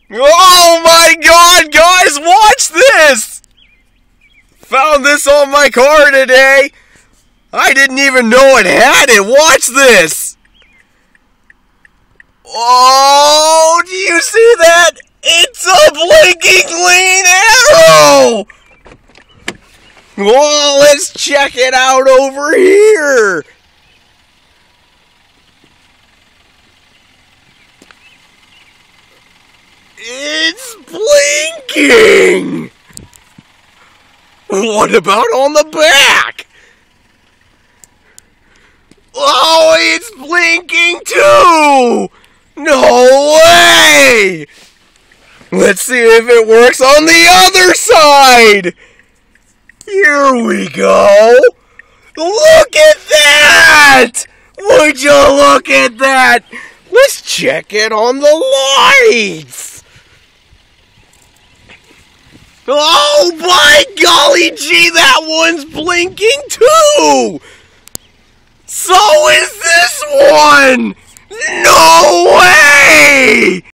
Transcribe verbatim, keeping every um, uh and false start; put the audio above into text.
Oh my god, guys, watch this! Found this on my car today. I didn't even know it had it. Watch this. Oh, do you see that? It's a blinking GLEEN arrow! Oh, let's check it out over here. It's blinking! What about on the back? Oh, it's blinking too! No way! Let's see if it works on the other side! Here we go! Look at that! Would you look at that? Let's check it on the lights! Oh my golly gee, that one's blinking too! So is this one! No way!